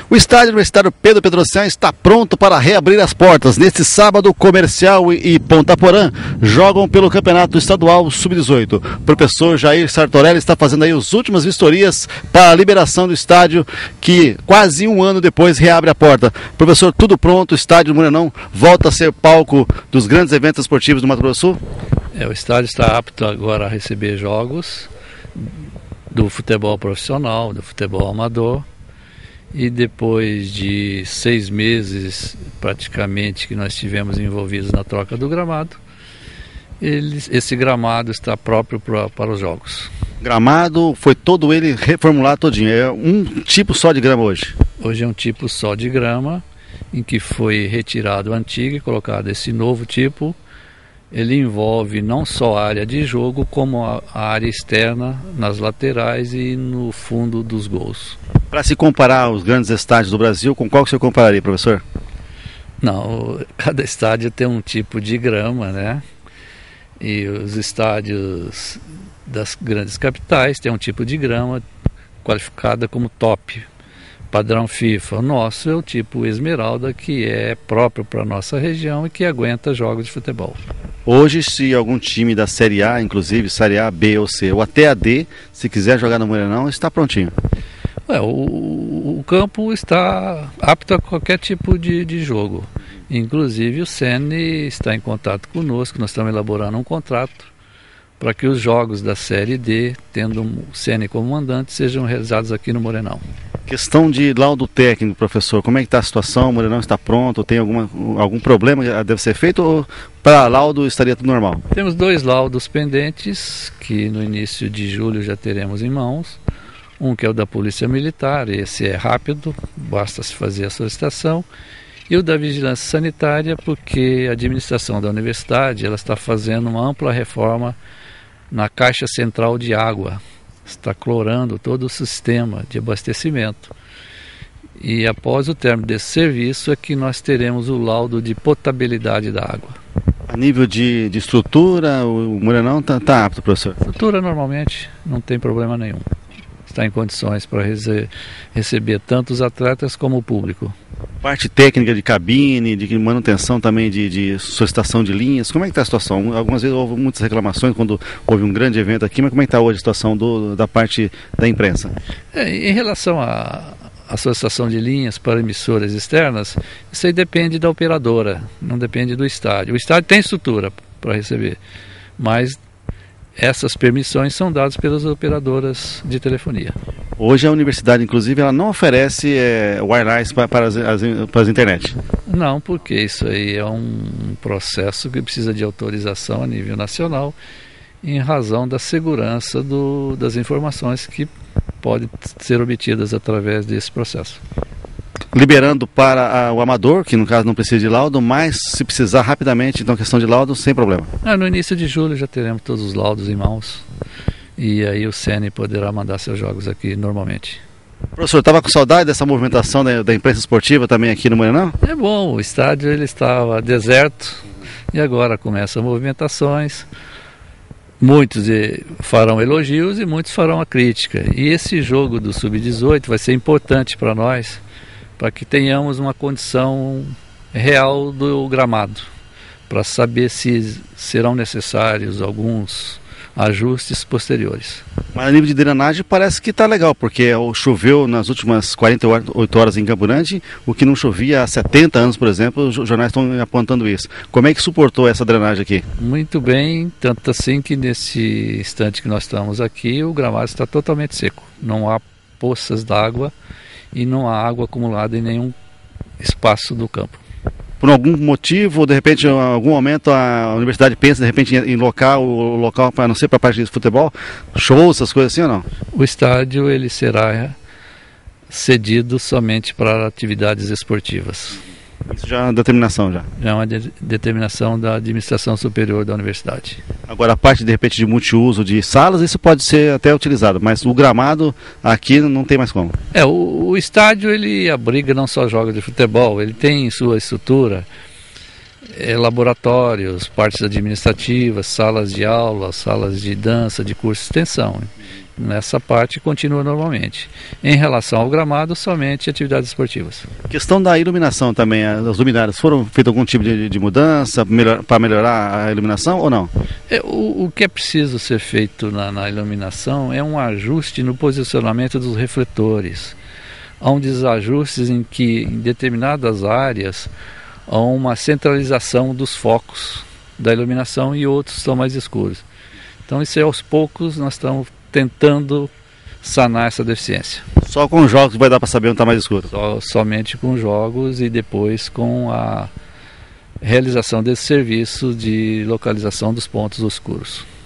O estádio universitário Pedro Pedrocian está pronto para reabrir as portas. Neste sábado, Comercial e Ponta Porã jogam pelo Campeonato Estadual Sub-18. O professor Jair Sartorelli está fazendo aí as últimas vistorias para a liberação do estádio, que quase um ano depois reabre a porta. Professor, tudo pronto, o estádio do Morenão volta a ser palco dos grandes eventos esportivos do Mato Grosso do Sul? O estádio está apto agora a receber jogos do futebol profissional, do futebol amador. E depois de 6 meses praticamente que nós estivemos envolvidos na troca do gramado, esse gramado está próprio para os jogos. Gramado foi todo ele reformulado todinho, é um tipo só de grama hoje? Hoje é um tipo só de grama, em que foi retirado o antigo e colocado esse novo tipo. Ele envolve não só a área de jogo, como a área externa, nas laterais e no fundo dos gols. Para se comparar os grandes estádios do Brasil, com qual que você compararia, professor? Não, cada estádio tem um tipo de grama, né? E os estádios das grandes capitais têm um tipo de grama qualificada como top, padrão FIFA. O nosso é o tipo Esmeralda, que é próprio para a nossa região e que aguenta jogos de futebol. Hoje, se algum time da Série A, inclusive Série A, B ou C, ou até a D, se quiser jogar no Morenão, está prontinho. O campo está apto a qualquer tipo de jogo. Inclusive o SENI está em contato conosco, nós estamos elaborando um contrato para que os jogos da Série D, tendo o SENI como mandante, sejam realizados aqui no Morenão. Questão de laudo técnico, professor, como é que está a situação? O Morenão está pronto? Tem algum problema que deve ser feito ou para laudo estaria tudo normal? Temos 2 laudos pendentes que no início de julho já teremos em mãos. Um que é o da Polícia Militar, esse é rápido, basta se fazer a solicitação. E o da Vigilância Sanitária, porque a administração da universidade ela está fazendo uma ampla reforma na caixa central de água. Está clorando todo o sistema de abastecimento. E após o término desse serviço é que nós teremos o laudo de potabilidade da água. A nível de estrutura, o Morenão está apto, professor? Estrutura normalmente não tem problema nenhum. Está em condições para receber tanto os atletas como o público. Parte técnica de cabine, de manutenção também de solicitação de linhas, como é que está a situação? Algumas vezes houve muitas reclamações quando houve um grande evento aqui, mas como é que está hoje a situação da parte da imprensa? Em relação à solicitação de linhas para emissoras externas, isso aí depende da operadora, não depende do estádio. O estádio tem estrutura para receber, mas essas permissões são dadas pelas operadoras de telefonia. Hoje a universidade, inclusive, ela não oferece wireless para as internet? Não, porque isso aí é um processo que precisa de autorização a nível nacional, em razão da segurança das informações que podem ser obtidas através desse processo. Liberando para o amador, que no caso não precisa de laudo, mas se precisar rapidamente, então questão de laudo, sem problema. No início de julho já teremos todos os laudos em mãos e aí o SENI poderá mandar seus jogos aqui normalmente. Professor, estava com saudade dessa movimentação da imprensa esportiva também aqui no Morenão? É bom, o estádio ele estava deserto e agora começam movimentações. Muitos farão elogios e muitos farão a crítica. E esse jogo do Sub-18 vai ser importante para nós, para que tenhamos uma condição real do gramado, para saber se serão necessários alguns ajustes posteriores. Mas a nível de drenagem parece que está legal, porque choveu nas últimas 48 horas em Campo Grande, o que não chovia há 70 anos, por exemplo, os jornais estão apontando isso. Como é que suportou essa drenagem aqui? Muito bem, tanto assim que nesse instante que nós estamos aqui, o gramado está totalmente seco. Não há poças d'água e não há água acumulada em nenhum espaço do campo. Por algum motivo, ou de repente, em algum momento, a universidade pensa de repente em local para não ser para a parte de futebol, shows, essas coisas assim ou não? O estádio ele será cedido somente para atividades esportivas. Isso já é uma determinação já? Já é uma determinação da administração superior da universidade. Agora a parte de repente de multiuso de salas, isso pode ser até utilizado, mas o gramado aqui não tem mais como. O estádio ele abriga não só jogos de futebol, ele tem sua estrutura, laboratórios, partes administrativas, salas de aula, salas de dança, de curso de extensão. nessa parte continua normalmente. Em relação ao gramado, somente atividades esportivas. Questão da iluminação também, as luminárias, foram feito algum tipo de mudança para melhorar a iluminação ou não? O que é preciso ser feito na iluminação é um ajuste no posicionamento dos refletores. Há um desajustes em que em determinadas áreas há uma centralização dos focos da iluminação e outros estão mais escuros. Então isso aí, aos poucos nós estamos tentando sanar essa deficiência. Só com jogos vai dar para saber onde está mais escuro? Somente com jogos e depois com a realização desse serviço de localização dos pontos escuros.